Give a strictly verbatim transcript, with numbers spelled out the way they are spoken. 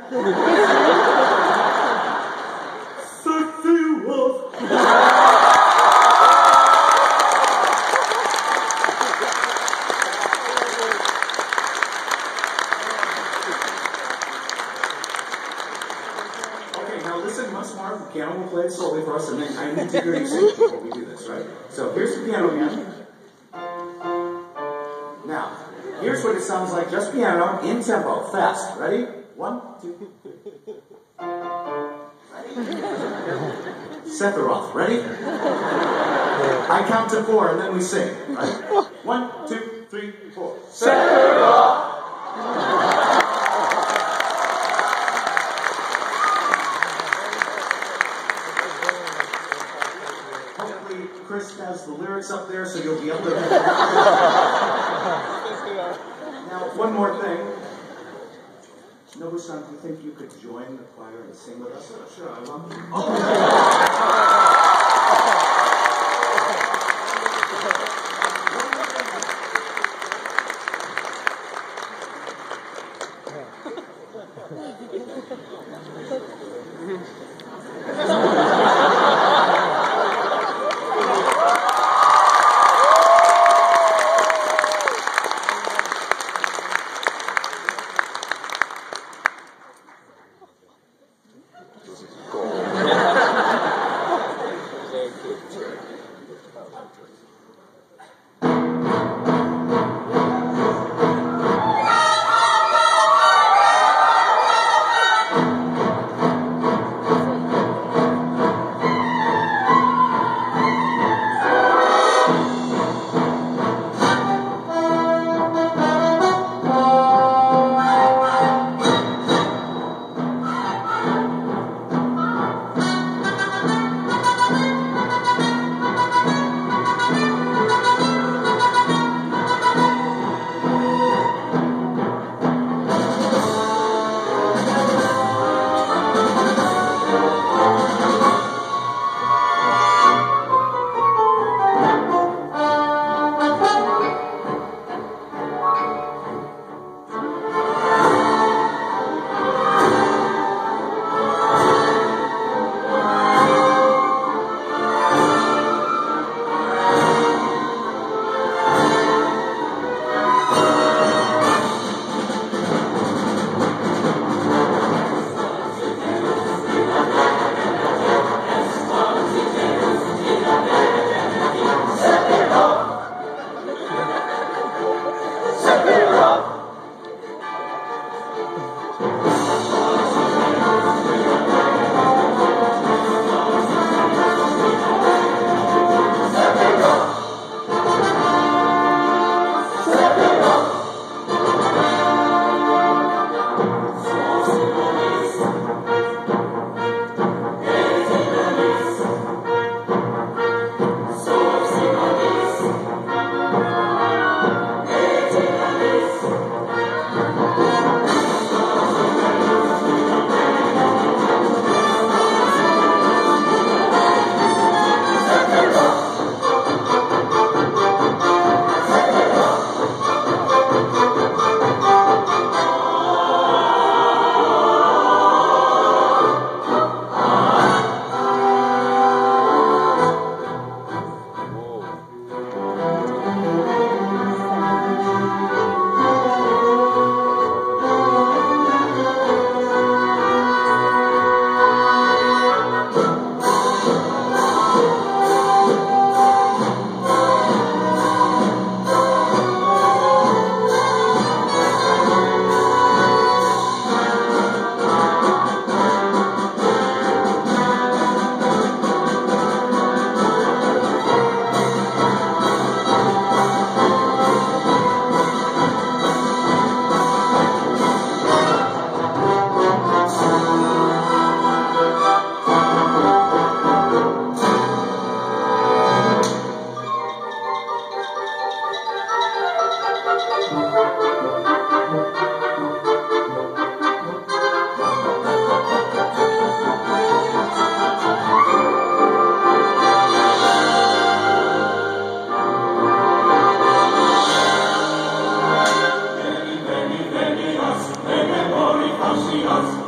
Sexy wolf. Okay, now listen once more. The piano will play it slowly for us, and then I need to hear you sing before we do this, right? So here's the piano again. Now, here's what it sounds like, just piano, in tempo, fast. Ready? One, two. Ready? Sephiroth, ready? I count to four and then we sing. Right? One, two, three, four. Sephiroth! Hopefully Chris has the lyrics up there so you'll be able to... Now, one more thing. Nobu-san, do you think you could join the choir and sing with us? Sure, I love you. Veni, veni, us,